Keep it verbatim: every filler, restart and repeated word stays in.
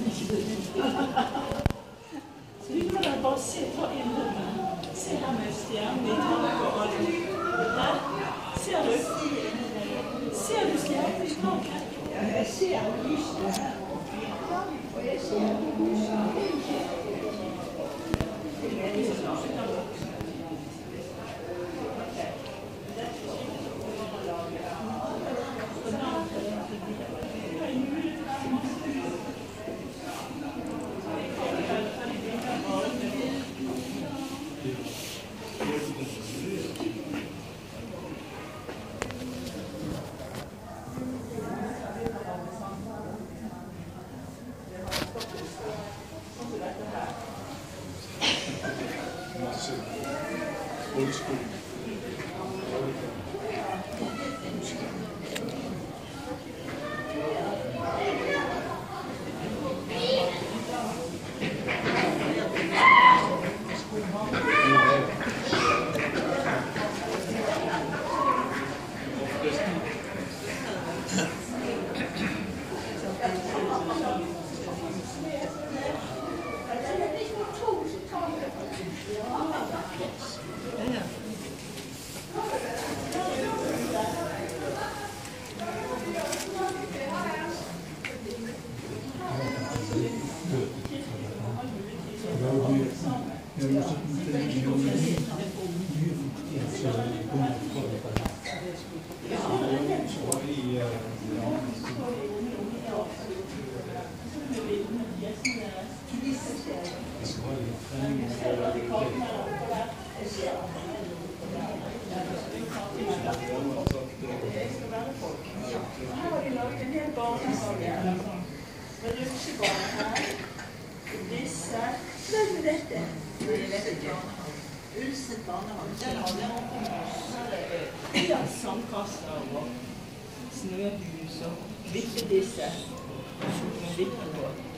Så vi må da bare se på innrømmet. Se her med stjernen i taket og alt. Her. Ser du? Ser du stjernen i taket? Ja, jeg ser lyset her. Og jeg ser lyset. Sandkasser og snøhus og vippe disse med vippe på.